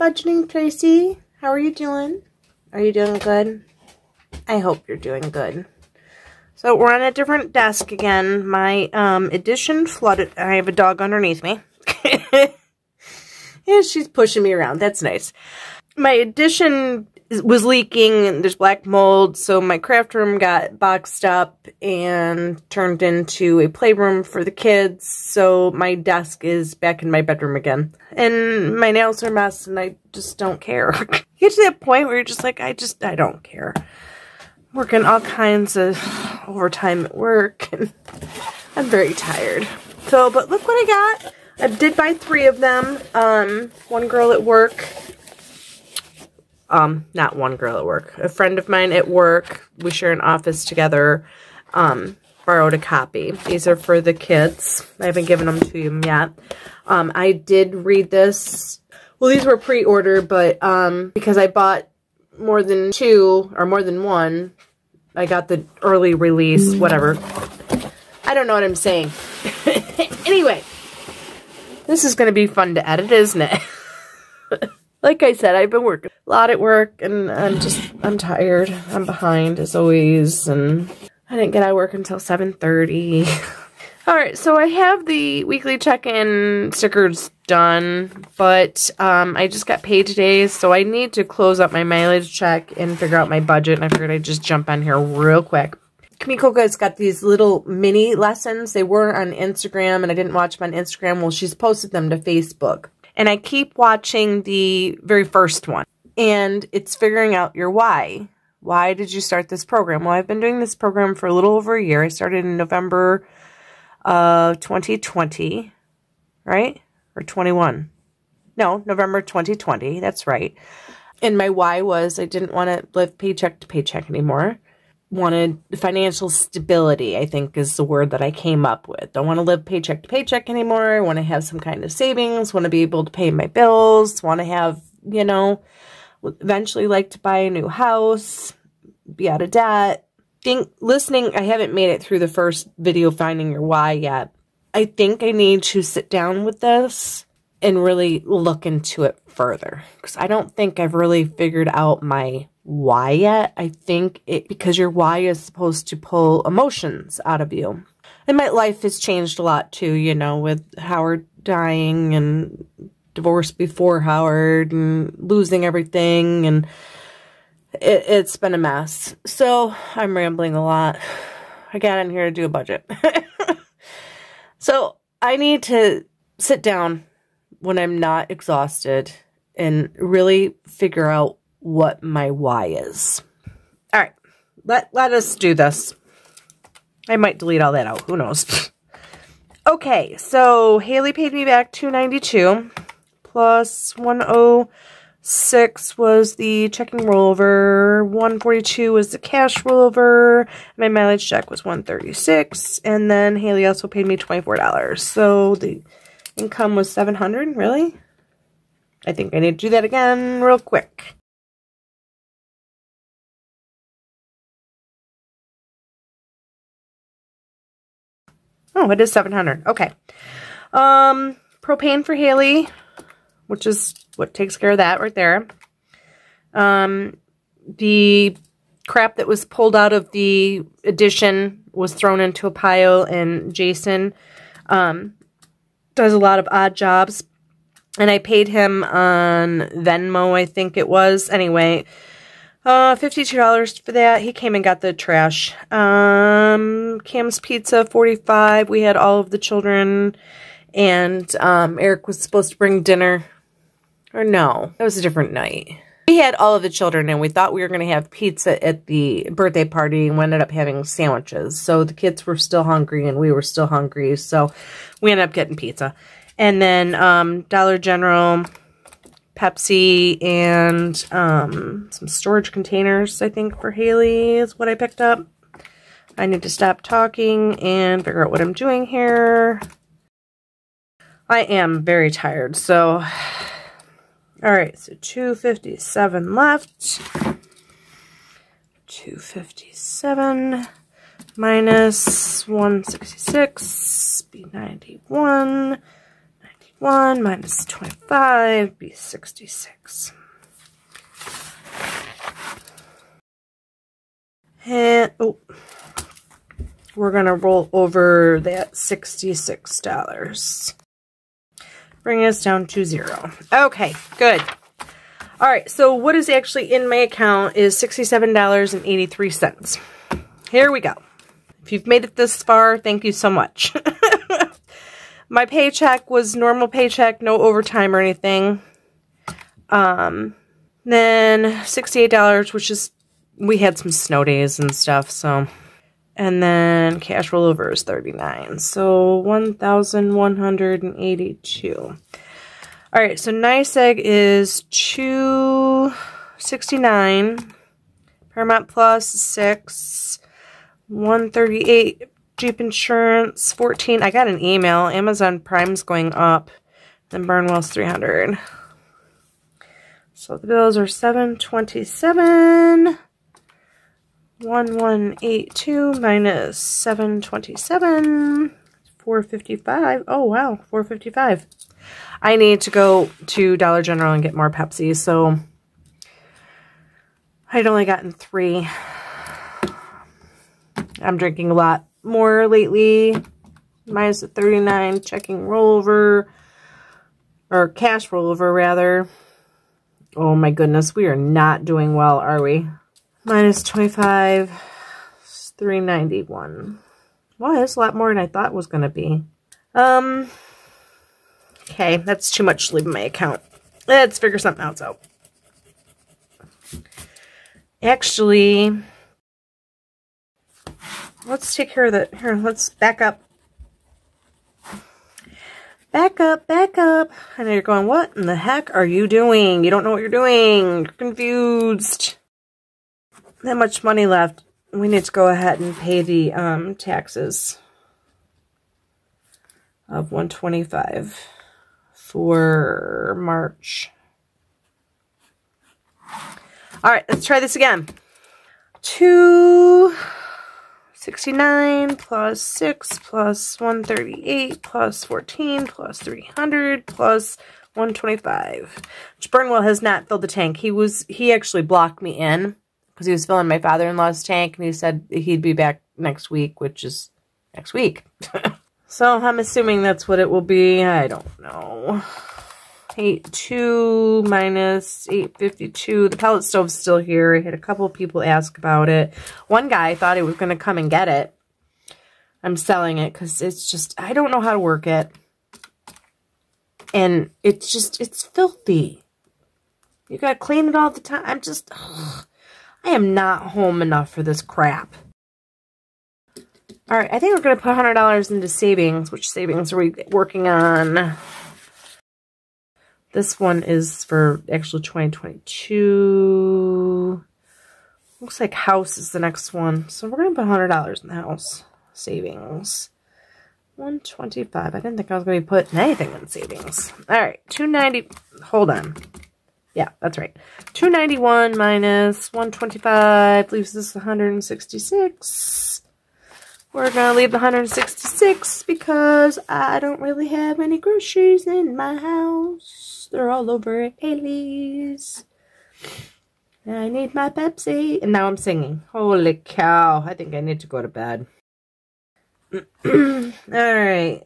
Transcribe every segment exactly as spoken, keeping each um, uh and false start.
Budgeting Tracy. How are you doing? Are you doing good? I hope you're doing good. So we're on a different desk again. My um, edition flooded. I have a dog underneath me. Yeah, she's pushing me around. That's nice. My edition was leaking and there's black mold, so my craft room got boxed up and turned into a playroom for the kids. So my desk is back in my bedroom again. And my nails are a mess and I just don't care. You get to that point where you're just like, I just, I don't care. Working all kinds of overtime at work and I'm very tired. So, but look what I got. I did buy three of them. Um, one girl at work. Um, not one girl at work. A friend of mine at work. We share an office together. Um, borrowed a copy. These are for the kids. I haven't given them to them yet. Um, I did read this. Well, these were pre-order, but um, because I bought more than two or more than one, I got the early release, whatever. I don't know what I'm saying. Anyway, this is going to be fun to edit, isn't it? Like I said, I've been working a lot at work, and I'm just, I'm tired. I'm behind, as always, and I didn't get out of work until seven thirty. Alright, so I have the weekly check-in stickers done, but um, I just got paid today, so I need to close up my mileage check and figure out my budget, and I figured I'd just jump on here real quick. Kamikoka's got these little mini lessons. They were on Instagram, and I didn't watch them on Instagram. Well, she's posted them to Facebook. And I keep watching the very first one. And it's figuring out your why. Why did you start this program? Well, I've been doing this program for a little over a year. I started in November of twenty twenty, right? Or twenty-one. No, November twenty twenty. That's right. And my why was I didn't want to live paycheck to paycheck anymore. Wanted financial stability, I think is the word that I came up with. Don't want to live paycheck to paycheck anymore. I want to have some kind of savings. Want to be able to pay my bills. Want to have, you know, eventually like to buy a new house. Be out of debt. Think, listening, I haven't made it through the first video, Finding Your Why, yet. I think I need to sit down with this and really look into it further. Because I don't think I've really figured out my why yet. I think it because your why is supposed to pull emotions out of you. And my life has changed a lot too, you know, with Howard dying and divorce before Howard and losing everything, and it, it's been a mess. So I'm rambling a lot. I got in here to do a budget. So I need to sit down when I'm not exhausted and really figure out what my why is. All right, let, let us do this. I might delete all that out. Who knows? Okay, so Haley paid me back two ninety-two plus one oh six was the checking rollover. one forty-two was the cash rollover. My mileage check was one thirty-six, and then Haley also paid me twenty-four dollars. So the income was seven hundred. Really? I think I need to do that again real quick. Oh, it is seven hundred. Okay. Um, propane for Haley, which is what takes care of that right there. Um, the crap that was pulled out of the addition was thrown into a pile, and Jason um, does a lot of odd jobs. And I paid him on Venmo, I think it was. Anyway, Uh, fifty-two dollars for that. He came and got the trash. Um, Cam's Pizza, forty-five. We had all of the children, and um, Eric was supposed to bring dinner. Or no, that was a different night. We had all of the children, and we thought we were going to have pizza at the birthday party, and we ended up having sandwiches. So the kids were still hungry, and we were still hungry, so we ended up getting pizza. And then um, Dollar General, Pepsi, and um, some storage containers, I think, for Haley is what I picked up. I need to stop talking and figure out what I'm doing here. I am very tired, so... Alright, so two fifty-seven left. two fifty-seven minus one sixty-six, be ninety-one. one minus twenty-five, be sixty-six. And, oh, we're going to roll over that sixty-six dollars. Bring us down to zero. Okay, good. All right, so what is actually in my account is sixty-seven dollars and eighty-three cents. Here we go. If you've made it this far, thank you so much. My paycheck was normal paycheck, no overtime or anything. Um, then sixty-eight dollars, which is, we had some snow days and stuff, so. And then cash rollover is thirty-nine. So one thousand one hundred eighty-two. All right, so NYSEG is two sixty-nine. Paramount Plus six. one thirty-eight. Jeep Insurance fourteen. I got an email. Amazon Prime's going up. Then Barnwell's three hundred. So the bills are seven twenty-seven. one one eight two minus seven twenty-seven. four fifty-five. Oh wow, four fifty-five. I need to go to Dollar General and get more Pepsi, so I'd only gotten three. I'm drinking a lot more lately. Minus thirty-nine, checking rollover, or cash rollover rather. Oh my goodness, we are not doing well, are we? Minus twenty-five, three ninety-one. Well, that's a lot more than I thought it was going to be. Um, okay, that's too much to leave in my account. Let's figure something else out. Actually, let's take care of the, here, let's back up. Back up, back up. I know you're going, what in the heck are you doing? You don't know what you're doing. You're confused. That much money left. We need to go ahead and pay the um, taxes of one twenty-five for March. All right, let's try this again. two sixty-nine plus six plus one thirty-eight plus fourteen plus three hundred plus one twenty-five. Which Burnwell has not filled the tank. He was he actually blocked me in because he was filling my father-in-law's tank, and he said he'd be back next week, which is next week. So I'm assuming that's what it will be. I don't know. eighty-two minus eight fifty-two. The pellet stove's still here. I had a couple of people ask about it. One guy thought he was going to come and get it. I'm selling it because it's just, I don't know how to work it. And it's just, it's filthy. You got to clean it all the time. I'm just, ugh, I am not home enough for this crap. All right, I think we're going to put one hundred dollars into savings. Which savings are we working on? This one is for actually twenty twenty-two. Looks like house is the next one. So we're going to put one hundred dollars in the house. Savings. one twenty-five. I didn't think I was going to be putting anything in savings. All right, two ninety. Hold on. Yeah, that's right. two ninety-one minus one twenty-five leaves us one hundred sixty-six. We're going to leave the one hundred sixty-six because I don't really have any groceries in my house. They're all over at Haley's. And I need my Pepsi. And now I'm singing. Holy cow. I think I need to go to bed. Alright.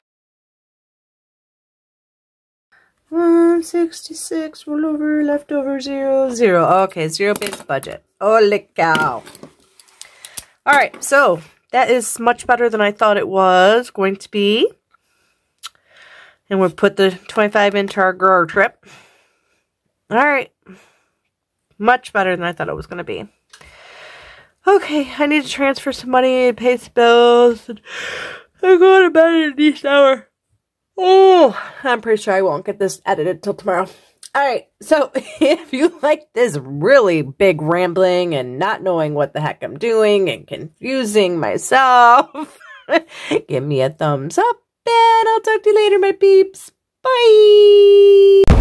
one sixty-six, roll over, leftover, zero, zero. Okay, zero-based budget. Holy cow. Alright, so that is much better than I thought it was going to be. And we'll put the twenty-five into our grower trip. Alright. Much better than I thought it was going to be. Okay, I need to transfer some money and pay some bills. And I'm going to bed in a decent hour. Oh, I'm pretty sure I won't get this edited till tomorrow. Alright, so if you like this really big rambling and not knowing what the heck I'm doing and confusing myself, give me a thumbs up and I'll talk to you later, my peeps. Bye!